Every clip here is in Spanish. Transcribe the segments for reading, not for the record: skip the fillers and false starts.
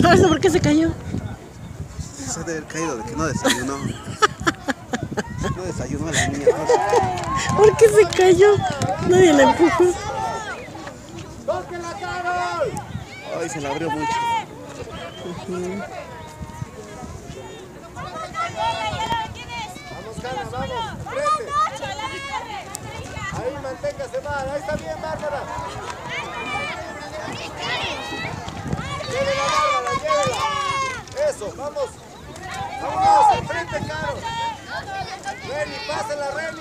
¿Eso por qué se cayó? Se debe haber caído de que no desayunó. No desayunó la niña. ¿Por qué se cayó? Nadie la empujó. Ay, se la abrió mucho. Vamos, Carlos, vamos. Frente. Ahí, manténgase mal. Ahí está bien, Bárbara. Llévela, Bárbara, llévela. Eso, vamos. Vamos, enfrente, Caro. Reni, pásala, Reni.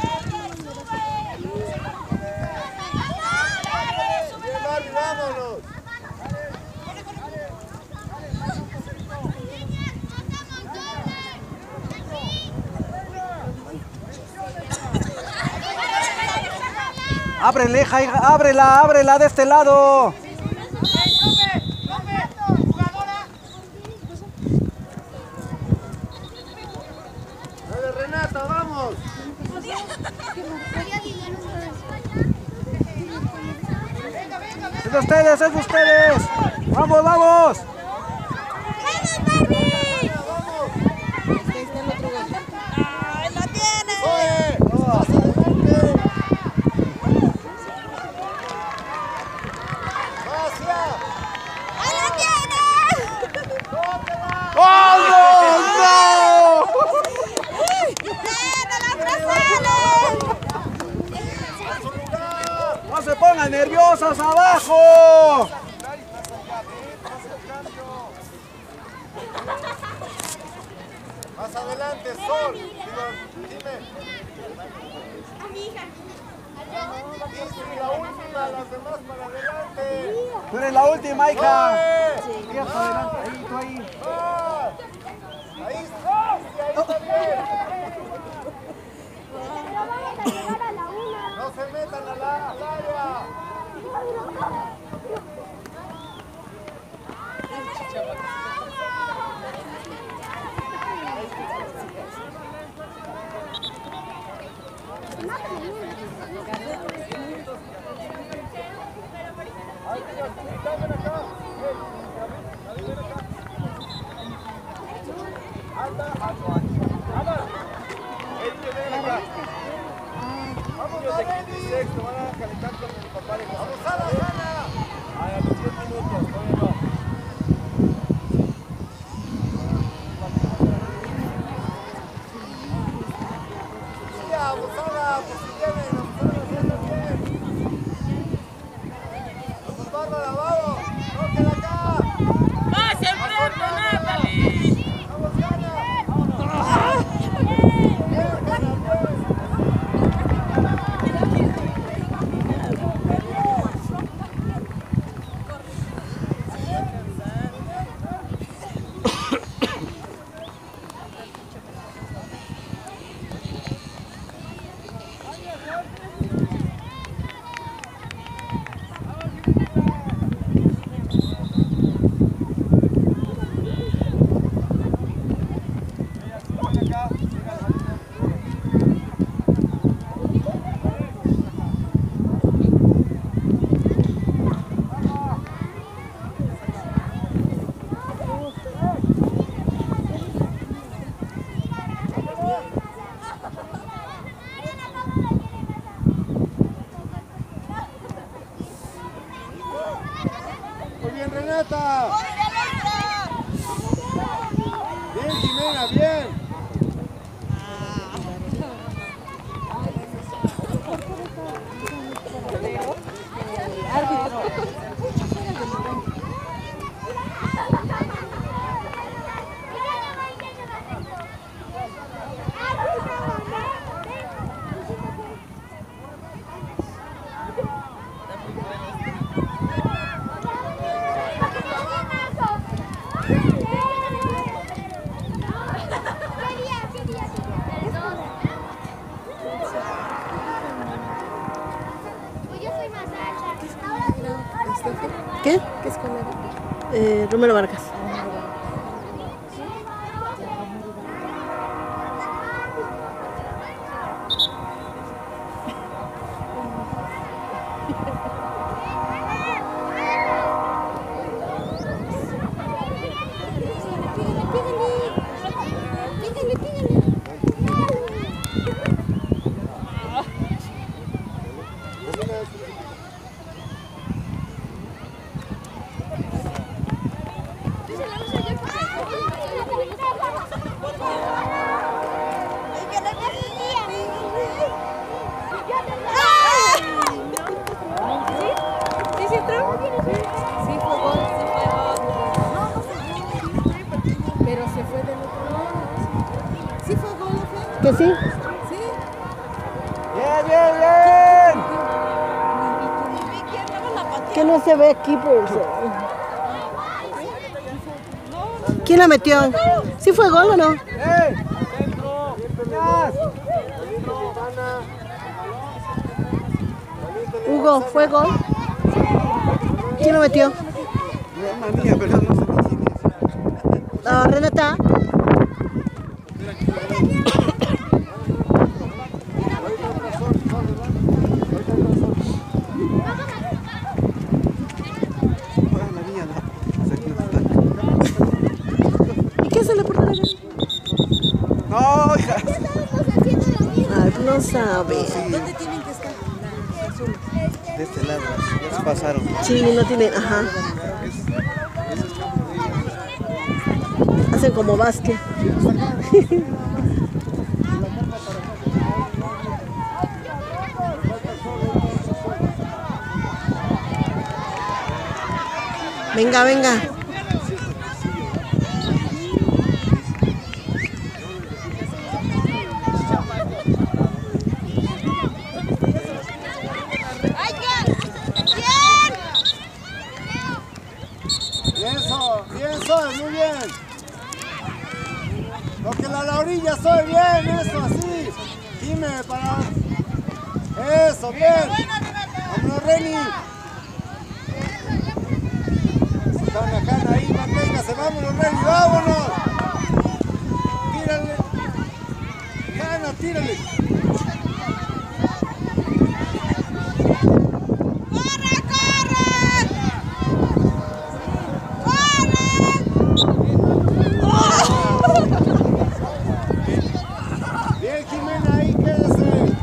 Bien, Barbie, vámonos. Ábrele, hija, ábrela, ábrela de este lado. Dale, Renata, vamos. Es de ustedes, es de ustedes. Vamos, vamos. ¡No se pongan nerviosos abajo! Más adelante, Sol. Dime. Y la última, las demás para adelante. Tú eres la última, hija. Sí, adelante, ahí, tú ahí. Ahí está bien. No se metan al área. Vamos a sexto, van a calentar con el papá de José. ¡Vamos a la gana! A los 10 minutos, todavía no. Sí, abusada, pues si vienen, abusada, haciendo bien. Vamos, Bárbara, vamos. ¡Tóquela acá! ¡Más enfrente, Natalie! ¡Vamos, gana! Muy bien, Renata. Bien, Jimena, bien. ¿Qué? ¿Qué escuela era? Romero Vargas. ¿Que sí? Bien, bien, bien. Que no se ve aquí, pues. ¿Quién la metió? ¿Sí fue gol o no? ¡Ey! ¡Centro! ¡Más! Hugo, ¿fue gol? ¿Quién lo metió? Mi hermana mía, pero no sé ni quién es. Ah, Renata. Juega la mía, no. O sea, que no está. ¿Y qué hace la portera? No, hija. Ay, no sabe. ¿Dónde tienen que estar? De este lado, ya se pasaron. Sí, no tienen, ajá. Hacen como básquet. Venga, venga. Bien, Soy, muy bien. Lo que la orilla, Soy, bien, eso, así. Dime para. Eso, bien. Vámonos, Reni. Jana, ahí, manténgase, vámonos, Reni, vámonos. Tírale. Jana, tírale. Bien, Jimena, ahí quédese.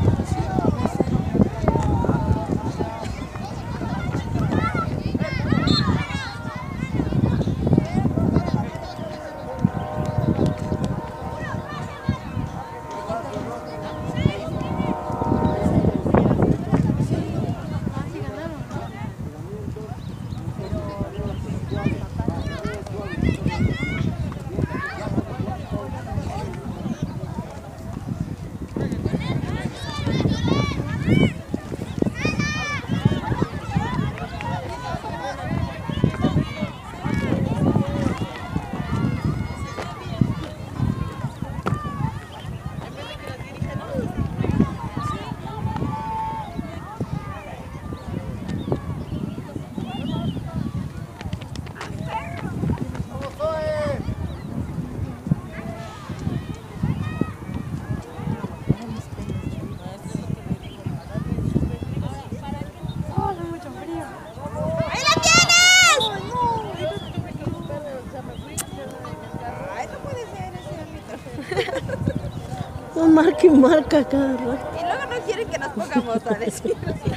No marca y marca cada rato. Y luego no quieren que nos pongamos a decir.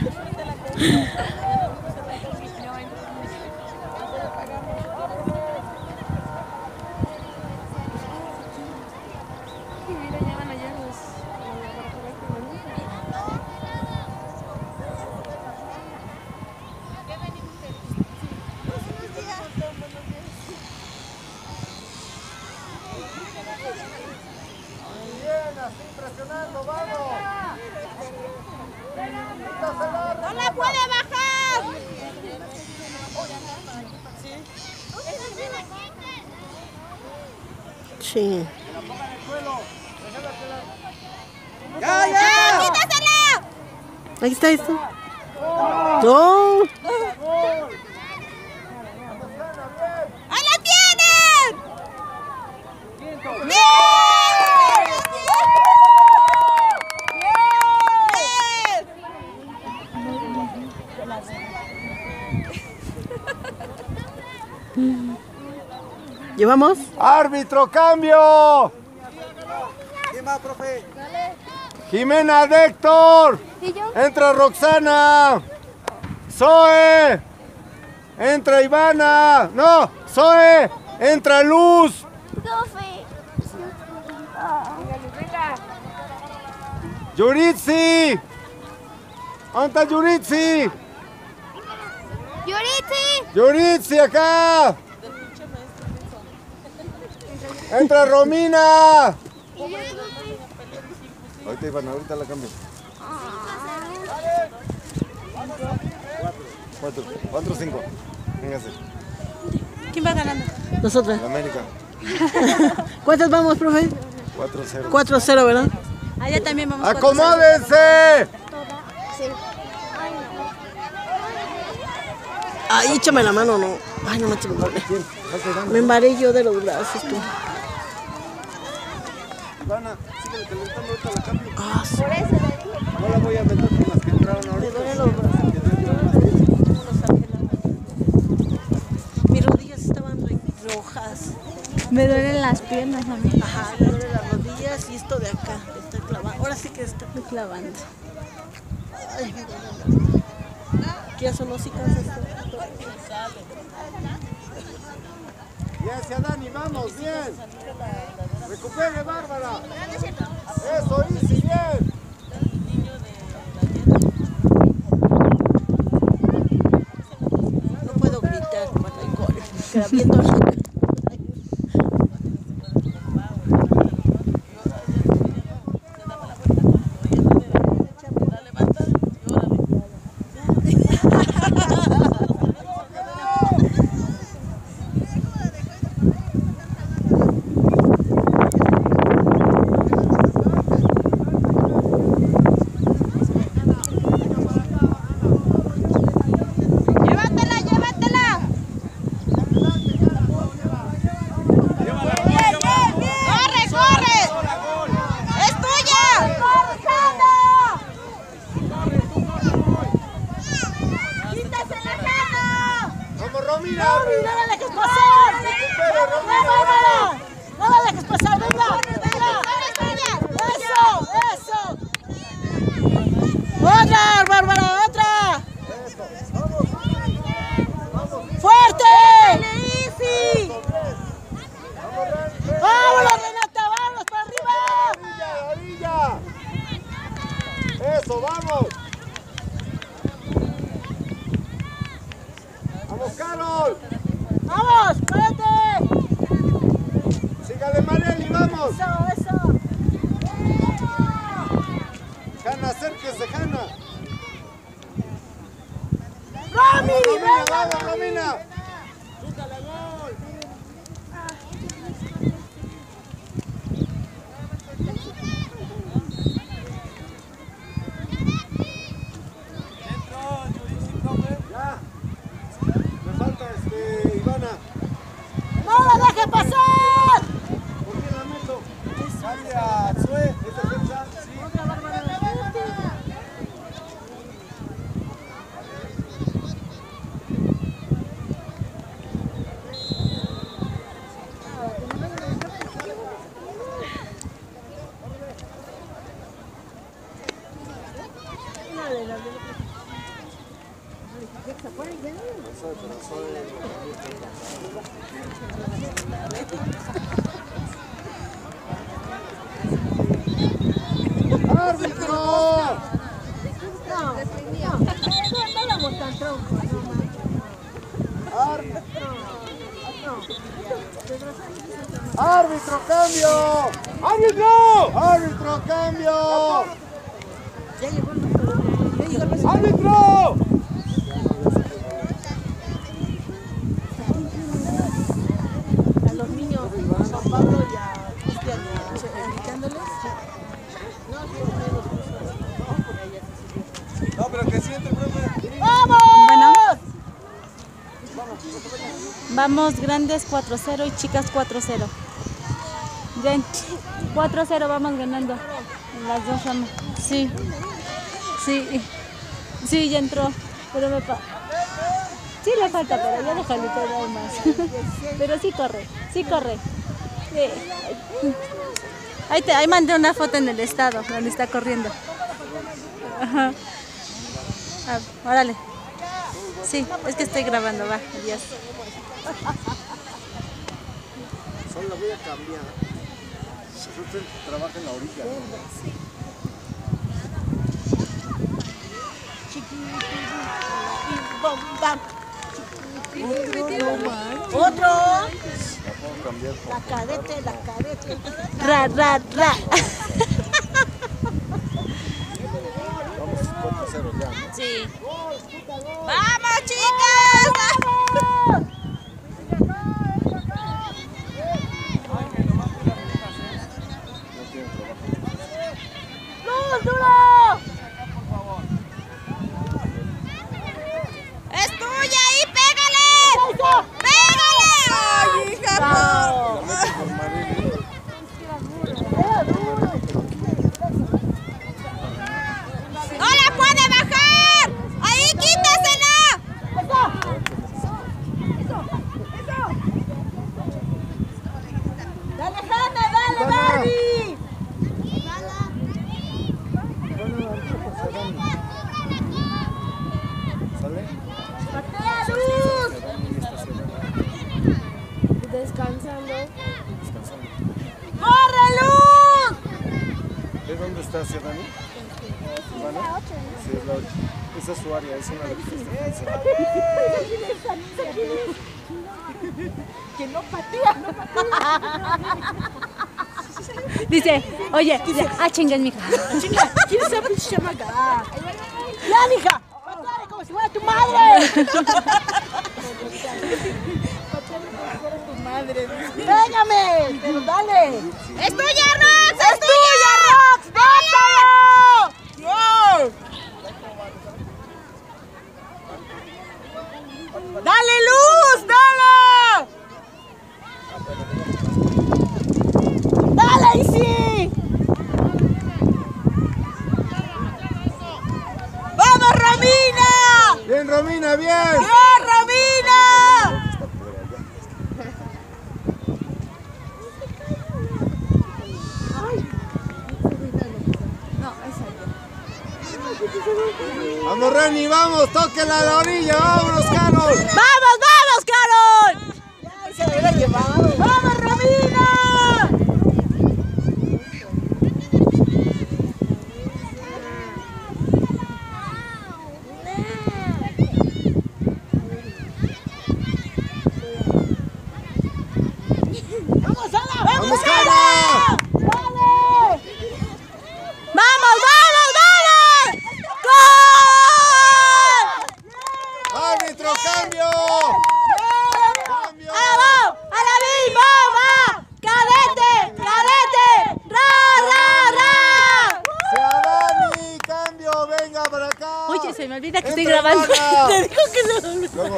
Bien, así presionando, vamos. ¡No la puede bajar! Sí. ¡Ya, ya! ¡Quítasela! Ahí está esto. No. ¡Ahí la tienen! ¡Bien! ¿Llevamos? ¡Árbitro, cambio! ¿Quién va, profe? Jimena de Héctor. Entra Roxana. Zoe. Entra Ivana. No, Zoe. Entra Luz. Yuritsi. ¿Dónde está Yuritsi? Yuritsi acá. Entra Romina. Ahorita Iván, ahorita la cambio. 4, 5. Véngase. ¿Quién va ganando? Nosotros. La América. ¿Cuántas vamos, profe? 4-0. 4-0, ¿verdad? Allá también vamos. ¡Acomódense! Ay, échame la mano, no. Ay, no manches, me embaré yo de los brazos, tú. Ivana, síguele calentando ahorita la cambio. Ah, sí. No la voy a meter con las que entraron Me ahorita. duelen los brazos. Mis rodillas estaban rojas. Me duelen las piernas a mí. Ajá, me duelen las rodillas y esto de acá. Estoy clavando. Ahora sí que estoy clavando. Ay, me duele. ¿Qué eso no sí cansa esto? Bien, hacia Dani, vamos, bien. Recupere, Bárbara. Eso, Isi, bien. No puedo gritar cuando hay gol. Queda viendo la cara. Llévatela, llévatela. Corre, corre. Es tuya. Quítase la mano. Vamos, Romina. ¡No la dejes pasar! ¡No la dejes pasar! ¡Venga! ¡Eso! ¡Eso! ¡Otra, Bárbara! ¡Otra! ¡Fuerte! ¡Easy! ¡Vámonos, Renata! ¡Vámonos para arriba! Orilla. Eso, vamos. Vamos, Carol. ¡Vamos! ¡Párate! Sígale, Mareli, vamos. ¡Eso! Hanna, acérquese, Hanna. ¡Romy! Romina, vamos, Romina. Ya. Me falta Ivana. ¡No la dejes pasar! ¿Por qué la meto? Cambia, Sue, ¿es defensa? Sí. ¡Árbitro! No damos tan tronco, ¡Árbitro, cambio! ¡Árbitro! ¡Árbitro, cambio! ¡Árbitro! a los niños, a Juan Pablo y a Cristian, invitándoles. No, pero que siente, profe. ¡Vamos! Bueno. Vamos grandes 4-0 y chicas 4-0. 4-0 vamos ganando. Las dos ramas. Sí. Sí. Sí, ya entró. Pero me sí le falta, pero ya déjale todo más. Pero sí corre. Sí corre. Sí. Ahí mandé una foto en el estado donde está corriendo. Ajá. Ah, órale. Sí, es que estoy grabando, va, adiós. Solo la voy a cambiar. Usted trabaja en la orilla. Otro. La puedo cambiar por La cadete. Ra. Sí. ¡Vamos, chicas! ¡Luz, duro! ¡Es tuya ahí! ¡Pégale! ¡Pégale! ¡Ay, hija! No. ¡No la puede bajar! ¡Ahí, quítasela! ¡Dale, Hanna! ¡Dale, Dani! ¿Sale? ¡Patea, Luz! Descansando. ¡Corre, Luz! ¿De dónde está Sedani? ¿Vale? Sí, es la 8. Esa es su área, es una de las que Que no patea, no Dice, oye, dice, chingas, mija. Chinga, ¿quién es esa pinche chamaca? ¡Ya, mija! ¡Pateale como si fuera tu madre! ¡Pégame! ¡Pero dale! ¡Es tuya, Rox! ¡Es tuya, Rox! ¡Bótalo! ¡No! ¡Dale, Luz! ¡Dale! ¡Dale, Isi! ¡Vamos, Romina! ¡Bien, Romina, bien! ¡Bien, Romina! ¡Vamos, Reni, vamos! ¡Tóquela a la orilla! ¡Vámonos, Carol! ¡Vamos, vamos, Carol! ¡Ya se hubiera llevado! ¡Vamos, Romina! ¡Vamos, Ana! ¡Vamos, Carol! ¡Dale! ¡Vamos, vamos, vamos! ¡Gol! ¡Árbitro, cambio! ¡Cambio! ¡A la misma! ¡Va! ¡Cadete! ¡Cadete! ¡Ra, ra, ra! ¡Sedani, cambio! ¡Venga para acá! Oye, se me olvida que estoy Entra, grabando. Ivana. Te digo que no. Luego.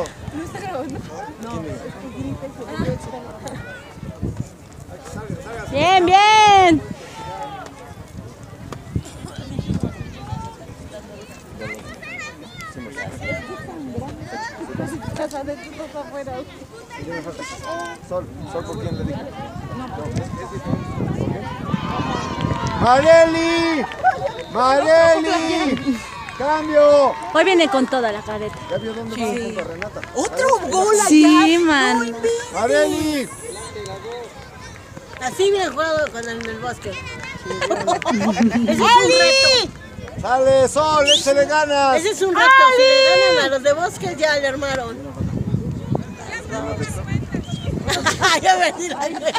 Bien, bien. Sol, ¿por quién le dije? ¡Mareli! ¡Mareli! ¡Cambio! Hoy viene con toda la careta. ¿Ya vio dónde va junto a Renata? ¡Otro gol allá! Sí, man. ¡Mareli! Así bien jugado con el bosque. Ese es un reto. ¡Sale, Sol! ¡Échale ganas! Ese es un reto. Si le ganan a los de bosque, ya le armaron. Ya me di la idea.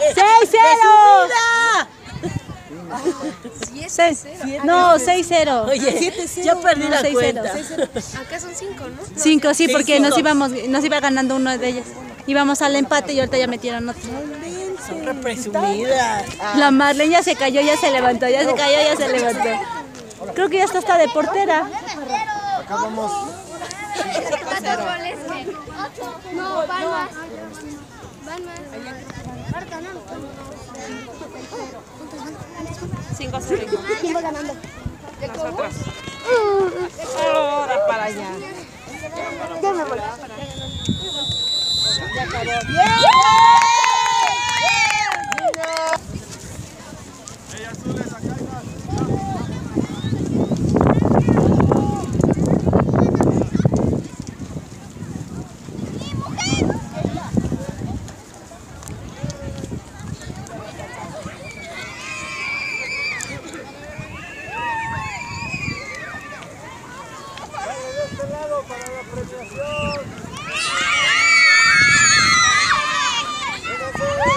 6-0. No, 6-0. Oye, ya perdí la 6-0. cuenta. Acá son 5, ¿no? 5, sí, porque nos 5. iba ganando uno de ellas. Íbamos al empate y ahorita ya metieron otro. Son represumidas. La Marlene ya se cayó, ya se levantó, ya se cayó, ya se levantó. Creo que ya está hasta de portera. Acá vamos. ¿Cuántos goles? No, van más. Van más. Marta, no. 5-0. ¿Quién va ganando? Nosotros. Ahora para allá. Ya me voy. Para la apreciación.